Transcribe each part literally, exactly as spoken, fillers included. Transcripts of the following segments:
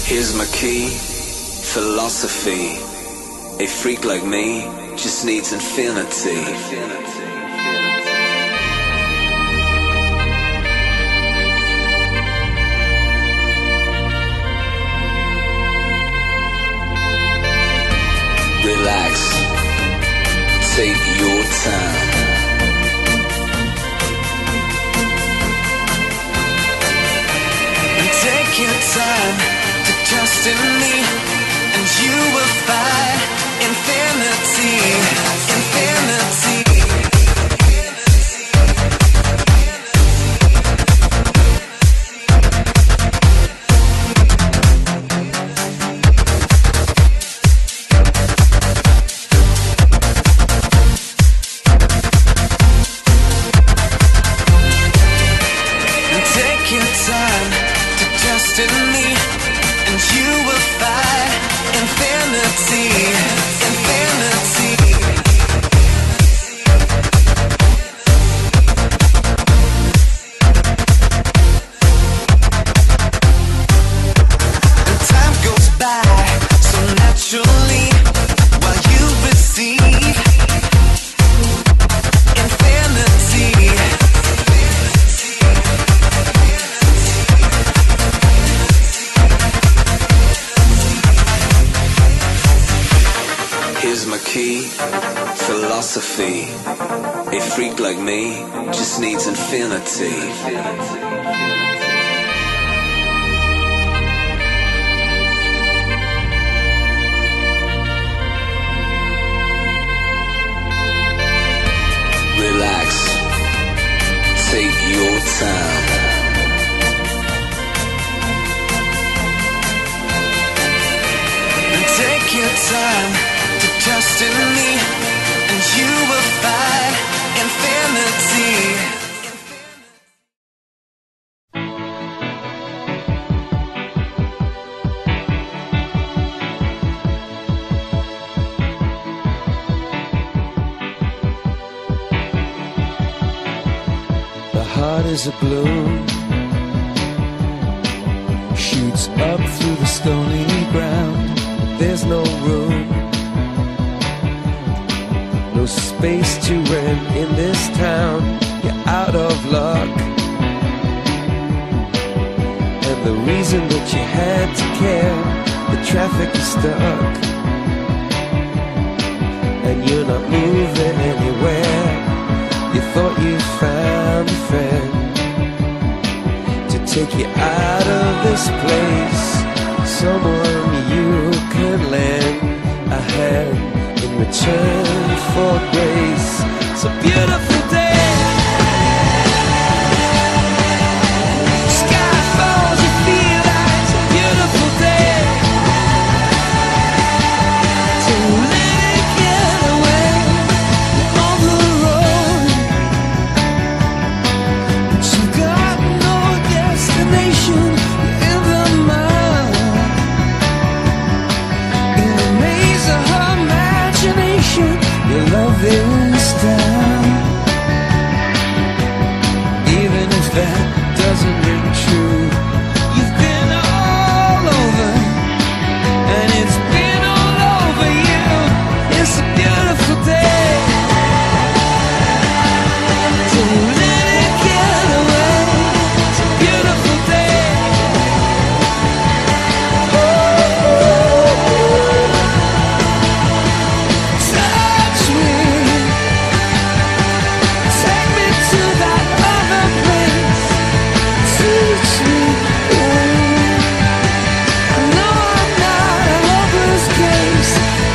Here's my key, philosophy. A freak like me just needs infinity. Relax, take your time. And take your time to trust in me, and you will find infinity, infinity. Philosophy. A freak like me just needs infinity. Relax, take your time. And take your time to trust in me, and you will find infinity. The heart is a balloon, shoots up through the stony ground. There's no room, no space to rent in this town. You're out of luck, and the reason that you had to care, the traffic is stuck, and you're not moving anywhere. You thought you found a friend to take you out of this place, someone you could lend a hand in return for grace. It's a beautiful day. Sky falls, you feel like it's a beautiful day. So let it get away on the road, but you got no destination in the mind. In the maze of her imagination, your love is down. Even if that doesn't ring true, you've been all over, and it's been all over you. It's a beautiful day. So let it get away. It's a beautiful day. Touch me, take me to that other place. Teach me, I know I'm not a hopeless case.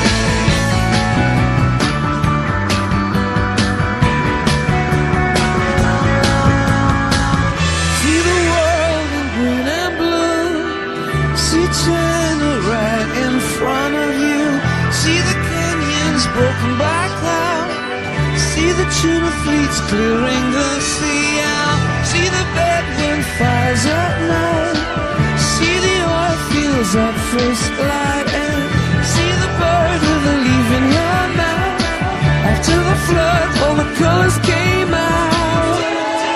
See the world in green and blue. See China right in front of you. See the canyons broken by cloud. See the tuna fleets clearing the sea out. See the bedroom fires at night. See the oil fields at first light. And see the bird with a leaf in her mouth. After the flood, all the colors came out.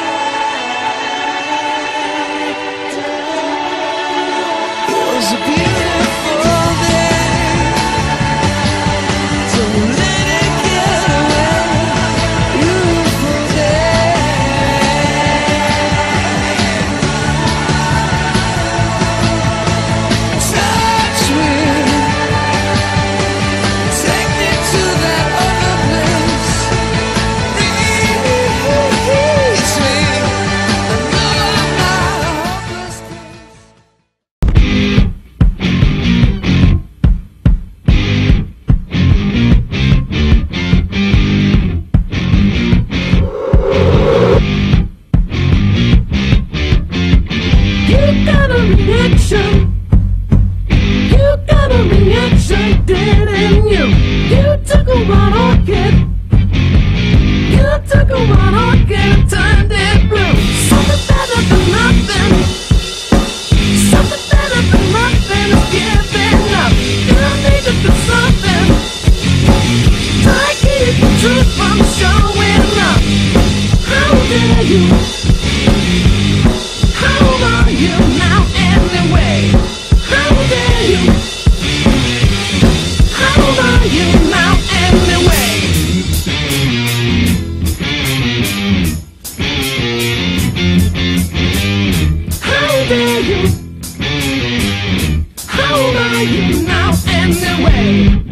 It was a beautiful are you now anyway?